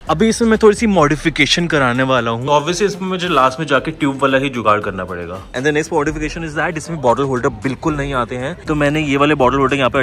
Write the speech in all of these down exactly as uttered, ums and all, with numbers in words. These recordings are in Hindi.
अभी इसमें मैं थोड़ी सी मॉडिफिकेशन कराने वाला हूँ। ऑब्वियसली इसमें मुझे लास्ट में जाके ट्यूब वाला ही जुगाड़ करना पड़ेगा। And the next modification is that इसमें बॉटल होल्डर बिल्कुल नहीं आते हैं, तो मैंने ये वाले बॉटल होल्डर यहाँ पे।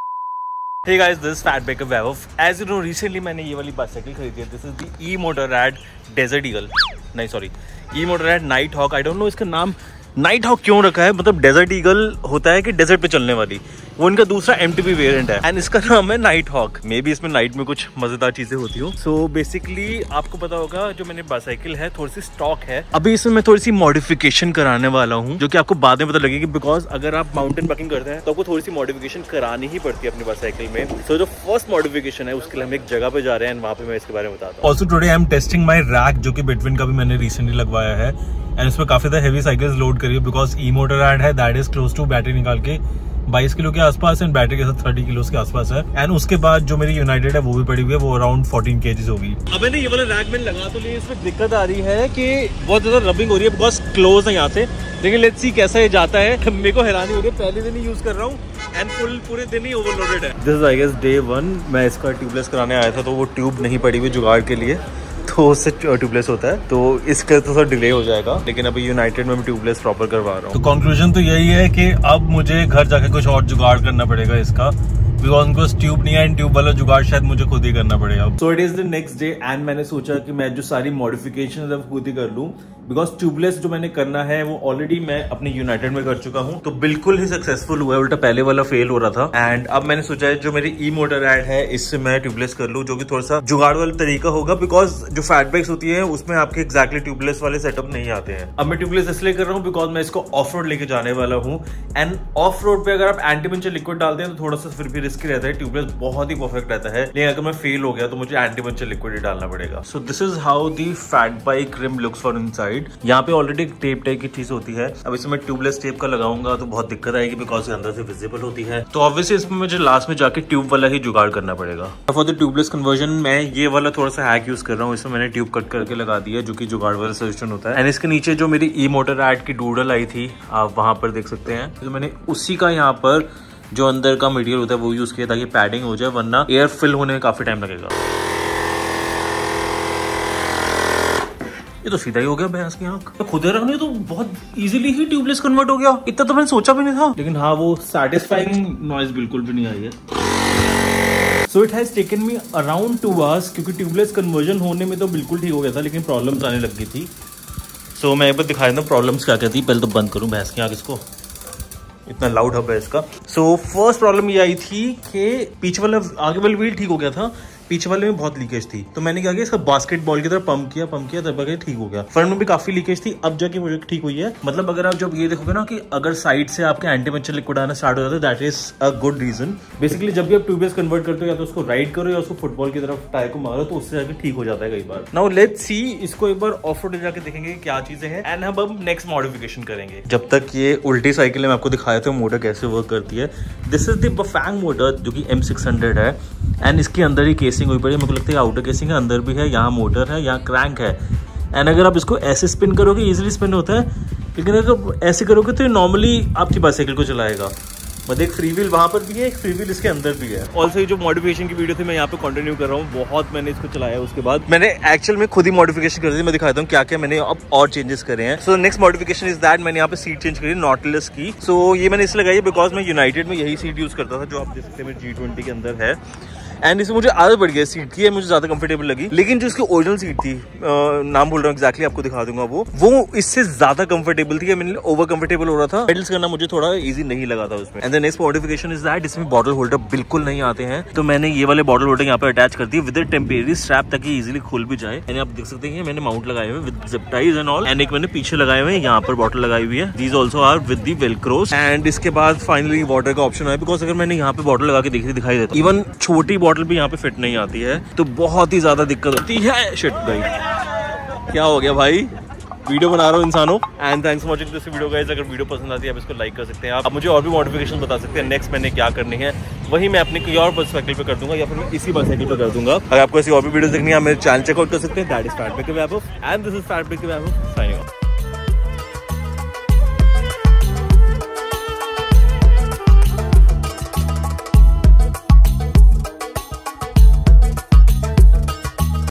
Hey guys, this is Fatbaker Vaibhav. As you know, recently मैंने ये वाली बाइसाइकिल खरीदी है। This is the E-Motorrad Desert Eagle. नहीं sorry, E-Motorrad Nighthawk. I don't know इसका नाम नाइट हॉक क्यों रखा है, मतलब डेजर्ट ईगल होता है कि डेजर्ट पे चलने वाली, वो इनका दूसरा एमटीबी वेरिएंट है एंड इसका नाम है नाइट हॉक। मे बी इसमें नाइट में कुछ मजेदार चीजें होती हो। सो बेसिकली आपको पता होगा जो मैंने बाइसाइकिल है थोड़ी सी स्टॉक है, अभी इसमें मैं थोड़ी सी मॉडिफिकेशन कराने वाला हूँ जो कि आपको बाद में पता लगेगी। बिकॉज अगर आप माउंटेन बाइकिंग करते हैं तो आपको थोड़ी सी मॉडिफिकेशन करानी ही पड़ती है अपनी बाइसाइकिल में। सो so, जो फर्स्ट मॉडिफिकेशन है उसके लिए हम एक जगह पे जा रहे हैं, वहाँ पे मैं इसके बारे में बताता हूँ। Also today I am testing my rack जो कि बिटवीन का भी मैंने रिसेंटली लगवाया है एंड इसमें काफी ज्यादा हेवी साइकिल्स लोड करी है बिकॉज E-Motorrad है that is close to battery निकाल के बाईस किलो के आसपास एंड बैटरी के साथ तीस किलो के आसपास है। एंड उसके बाद जो मेरी यूनाइटेड है वो भी पड़ी हुई है, वो अराउंड चौदह केजीज होगी। अब मैंने ये वाला रैक मैंने लगा तो लिए, इसमें दिक्कत आ रही है कि बहुत ज्यादा रबिंग हो रही है बिकॉज क्लोज है यहाँ से। लेकिन लेट्स सी कैसा ये जाता है। मेरे को हैरानी हो रही है, पहले दिन ही यूज कर रहा हूँ एंड फुल पूरे दिन ही ओवरलोडेड है। This is I guess day one. मैं इसका ट्यूबलेस कराने आया था तो वो ट्यूब नहीं पड़ी हुई जुगाड़ के लिए, तो उससे ट्यूबलेस होता है, तो इसका तो थोड़ा डिले हो जाएगा। लेकिन अभी यूनाइटेड में मैं ट्यूबलेस प्रॉपर करवा रहा हूँ। तो कंक्लूजन तो यही है कि अब मुझे घर जाके कुछ और जुगाड़ करना पड़ेगा इसका, बिकॉज उनको ट्यूब नहीं है, ट्यूब वाला जुगाड़ शायद मुझे खुद ही करना पड़ेगा। So it is the next day and मैंने सोचा कि मैं जो सारी मॉडिफिकेशन है खुद ही कर लूँ, बिकॉज ट्यूबलेस जो मैंने करना है वो ऑलरेडी मैं अपने यूनाइटेड में कर चुका हूँ, तो बिल्कुल ही सक्सेसफुल हुआ है। उल्टा पहले वाला फेल हो रहा था एंड अब मैंने सोचा है जो मेरी E-Motorrad है इससे मैं ट्यूबलेस कर लूँ, जो कि थोड़ा सा जुगाड़ वाला तरीका होगा। बिकॉज जो फैट बाइक्स होती है उसमें आपके एक्जैक्टली ट्यूबलेस वाले सेटअप नहीं आते हैं। अब मैं ट्यूबलेस इसलिए कर रहा हूँ बिकॉज मैं इसको ऑफ रोड लेके जाने वाला हूँ एंड ऑफ रोड पे अगर आप एंटी पंचर लिक्विड डालते हैं तो थोड़ा सा फिर भी रिस्की रहता है। ट्यूबलेस बहुत ही परफेक्ट रहता है, लेकिन अगर मैं फेल हो गया तो मुझे एंटी पंचर लिक्विड ही डालना पड़ेगा। So this is how the fat bike rim looks for inside. यहाँ पे ऑलरेडी टेप टाइप की चीज होती है। अब इसमें ट्यूबलेस टेप का लगाऊंगा तो बहुत दिक्कत आएगी बिकॉज अंदर से विजिबल होती है, तो ऑब्वियसली इसमें मुझे लास्ट में जाके ट्यूब वाला ही जुगाड़ करना पड़ेगा। फॉर द ट्यूबलेस कन्वर्जन मैं ये वाला थोड़ा सा हैक यूज कर रहा हूँ। इसमें मैंने ट्यूब कट करके लगा दिया जो कि जुगाड़ वाला सोल्यूशन होता है। एंड इसके नीचे जो मेरी E-Motorrad की डूडल आई थी आप वहां पर देख सकते हैं, तो मैंने उसी का यहाँ पर जो अंदर का मटेरियल होता है वो यूज किया ताकि पैडिंग हो जाए, वरना एयर फिल होने में काफी टाइम लगेगा। ये तो सीधा ही हो गया भैंस की आंख। तो खुद रखने तो बहुत इजीली ही ट्यूबलेस कन्वर्ट हो गया, इतना तो मैंने सोचा भी नहीं था। लेकिन हाँ वो सैटिस्फाइंग नॉइज बिल्कुल भी नहीं आई है। So it has taken me around two hours, क्योंकि ट्यूबलेस कन्वर्जन होने में तो बिल्कुल ठीक हो गया था लेकिन प्रॉब्लम्स आने लग गई थी। सो so, मैं एक बार दिखा देता हूँ प्रॉब्लम्स क्या क्या थी। पहले तो बंद करूँ भैंस की आंख, इसको इतना लाउड हब है इसका। सो फर्स्ट प्रॉब्लम ये आई थी कि पीछे वाला आगे वाला व्हील ठीक हो गया था, पीछे वाले में बहुत लीकेज थी, तो मैंने क्या किया इसका बास्केटबॉल की तरह पंप किया पंप किया तब आगे ठीक हो गया। फ्रंट में भी काफी लीकेज थी, अब जाके मुझे ठीक हुई है। मतलब अगर आप जब ये देखोगे ना कि अगर साइड से आपके एंटी पंचर लिक्विड आना स्टार्ट हो जाता है, that is a good reason. Basically जब भी आप ट्यूबलेस कन्वर्ट करते हो या तो उसको राइड करो या उसको फुटबॉल की तरफ टायर को मारो, तो उससे जाके ठीक हो जाता है कई बार। नाउ लेट्स सी, इसको एक बार ऑफ रोड जाके देखेंगे क्या चीजें हैं एंड हम अब नेक्स्ट मॉडिफिकेशन करेंगे। जब तक ये उल्टी साइकिल मैं आपको दिखाया था मोटर कैसे वर्क करती है। This is the Bafang motor जो कि एम सिक्स हंड्रेड है एंड इसके अंदर ही केसिंग हुई पड़ी है। मेरे को लगता है आउटर केसिंग है, अंदर भी है, यहाँ मोटर है, यहाँ क्रैंक है। एंड अगर आप इसको ऐसे स्पिन करोगे इजीली स्पिन होता है, लेकिन अगर ऐसे करोगे तो नॉर्मली आपकी बाइसाइकिल को चलाएगा। मतलब एक फ्री व्हील वहाँ पर भी है, एक फ्री व्हील इसके अंदर भी है। ऑल्सो ये जो मॉडिफिकेशन की वीडियो थी मैं यहाँ पे कंटिन्यू कर रहा हूँ, बहुत मैंने इसको चलाया। उसके बाद मैंने एक्चुअल में खुद ही मॉडिफिकेशन कर दी। मैं दिखाता हूँ क्या क्या मैंने अब और चेंजेस करे हैं। So next modification is that मैंने यहाँ पे सीट चेंज करी नॉटलेस की। सो so, ये मैंने इसलिए लगाई बिकॉज मैं यूनाइटेड में यही सीट यूज करता था जो आप देख सकते हैं मेरे जी ट्वेंटी के अंदर है। एंड इसमें मुझे आदत बढ़ गई सीट की है, मुझे ज्यादा कंफर्टेबल लगी। लेकिन जो इसकी ओरिजिनल सीट थी, आ, नाम बोल रहा हूँ एक्जैक्टली आपको दिखा दूंगा, वो वो इससे ज्यादा कंफर्टेबल थी। मैंने ओवर कंफर्टेबल हो रहा था, पेडल्स करना मुझे थोड़ा इजी नहीं लगा था उसमें। And the next modification is that इसमें बॉटल होल्डर बिल्कुल नहीं आते हैं, तो मैंने ये वाले बॉटल होल्डर यहाँ पे अटैच कर दिए विद टेम्परेरी स्ट्रैप ताकि इजीली खुल भी जाए। एंड आप देख सकते हैं मैंने माउंट लगाए हुए with zip ties and all. And एक मैंने पीछे लगाए हुए यहाँ पर बॉटल लगाई हुई है, these also are with the velcros. And इसके बाद फाइनली वाटर का ऑप्शन है, बिकॉज अगर मैंने यहाँ पे बॉटल लगा के देखी दिखाई देता, इवन छोटी बॉटल भी यहाँ पे फिट नहीं आती है, तो बहुत ही ज्यादा दिक्कत होती है। शिट गई, क्या हो गया भाई, वीडियो बना रहा हूँ इंसानों। And thanks for watching this video guys. अगर वीडियो पसंद आती है आप इसको लाइक कर सकते हैं। आप मुझे और भी मॉडिफिकेशन बता सकते हैं नेक्स्ट मैंने क्या करनी है, वही मैं अपनी कोई और बाइसाइकिल पे कर दूंगा या फिर मैं इसी बाइसाइकिल पे कर दूंगा। अगर आपको ऐसी और भी वीडियो देखनी है आप मेरे चैनल चेकआउट कर सकते हैं, that is fat biker Vaibhav and this is fat biker Vaibhav signing of.